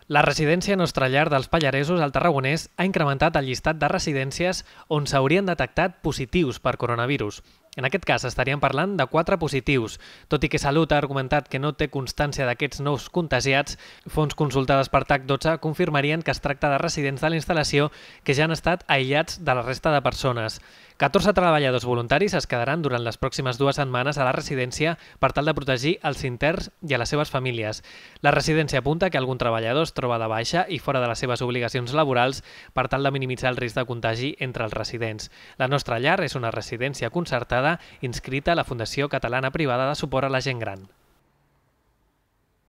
La residència Nostra Llar dels Pallaresos al Tarragonès ha incrementat el llistat de residències on s'haurien detectat positius per coronavirus. En aquest cas estaríem parlant de 4 positius, tot i que Salut ha argumentat que no té constància d'aquests nous contagiats. Fonts consultades per TAC12 confirmarien que es tracta de residents de la instal·lació que ja han estat aïllats de la resta de persones. 14 treballadors voluntaris es quedaran durant les pròximes 2 setmanes a la residència per tal de protegir els interns i a les seves famílies. La residència apunta que algun treballador es troba de baixa i fora de les seves obligacions laborals per tal de minimitzar el risc de contagi entre els residents. La Nostra Llar és una residència concertada inscrita a la Fundació Catalana Privada de Suport a la Gent Gran.